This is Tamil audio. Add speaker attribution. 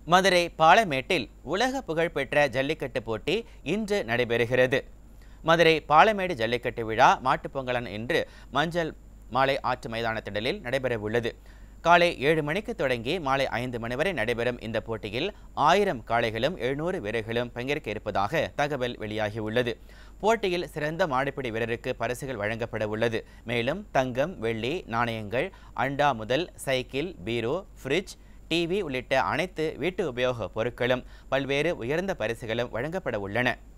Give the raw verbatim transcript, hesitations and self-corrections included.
Speaker 1: மதுரை பாலமேட்டில் உலக புகழ்பெற்ற ஜல்லிக்கட்டு போட்டி இன்று நடைபெறுகிறது. மதுரை பாலமேடு ஜல்லிக்கட்டு விழா மாட்டுப்பொங்கலன் இன்று மஞ்சள் மாலை ஆற்று மைதான திடலில் நடைபெறவுள்ளது. காலை ஏழு மணிக்கு தொடங்கி மாலை ஐந்து மணி வரை நடைபெறும் இந்த போட்டியில் ஆயிரம் காளைகளும் எழுநூறு வீரர்களும் பங்கேற்க இருப்பதாக தகவல் வெளியாகியுள்ளது. போட்டியில் சிறந்த மாடுபிடி வீரருக்கு பரிசுகள் வழங்கப்பட உள்ளது. மேலும் தங்கம், வெள்ளி நாணயங்கள், அண்டா முதல் சைக்கிள், பீரோ, ஃப்ரிட்ஜ், டிவி உள்ளிட்ட அனைத்து வீட்டு உபயோக பொருட்களும் பல்வேறு உயர்ந்த பரிசுகளும் வழங்கப்பட உள்ளன.